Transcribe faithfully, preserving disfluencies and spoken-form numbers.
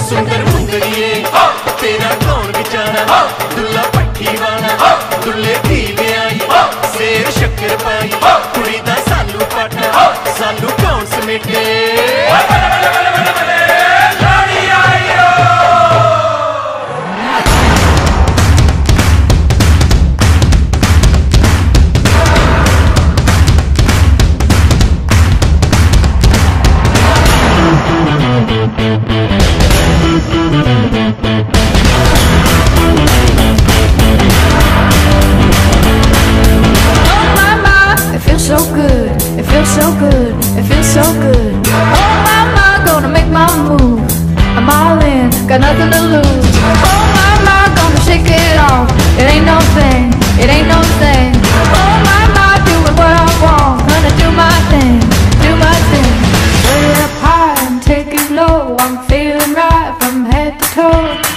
सुंदर मुंदड़िए तेरा कौन बेचारा दुल्ला पट्टी वाला दुल्ले दी ब्याई सेर शक्कर पाई कुड़ी दा सालू पाटा सालू कौन समेटे So good, it feels so good, it feels so good. Oh my, my, gonna make my move. I'm all in, got nothing to lose. Oh my, my, gonna shake it off. It ain't no thing, it ain't no thing. Oh my, my, doing what I want. Gonna do my thing, do my thing. Way up high and take it low. I'm feeling right from head to toe.